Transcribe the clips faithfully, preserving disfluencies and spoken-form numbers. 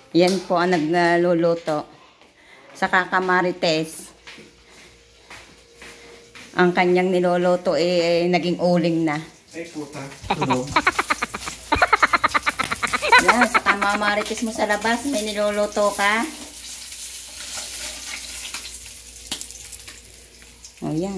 Yan po ang nagluluto sa kakamarites. Ang kanyang niluluto eh, eh naging uling na. Ay puta. Tulog. Yan, sa kamamarites mo sa labas, may niluluto ka. O yan.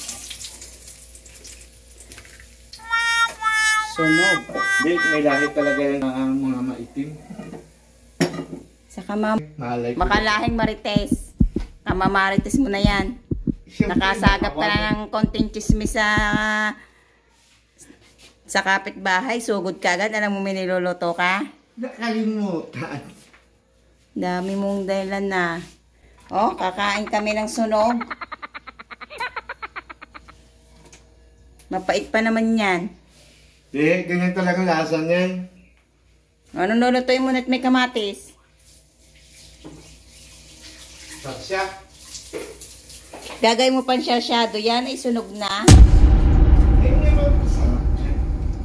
Sunog. Hindi, may lahi talaga yung uh, mga maitim. Sa kamam... Malay ko. Makalahing marites. Kamamarites mo na yan. Siyempre, Nakasagap ka na nakawal. ng konting chismis sa... sa kapitbahay. Sugod ka agad. Alam mo may niluluto ka? Nakalimutan. Dami mong dahilan na. Oh, kakain kami ng sunog. Mapait pa naman yan. Hindi, ganyan talaga lasa niyan. Anong lulutuin mo na't may kamatis? Sasya. Gagay mo pan syado yan, ay sunog na. Eh, hindi mo masarap yan.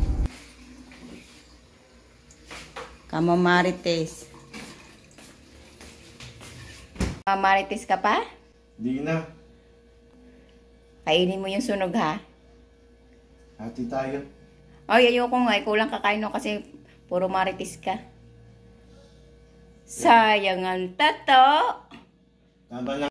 Kamamarites. Kamamarites ka pa? Hindi na. Kainin mo yung sunog ha. Hati tayo. Ay, ayoko nga. Ay, kulang kakain no kasi puro marites ka. Sayang ang tato. Tama na.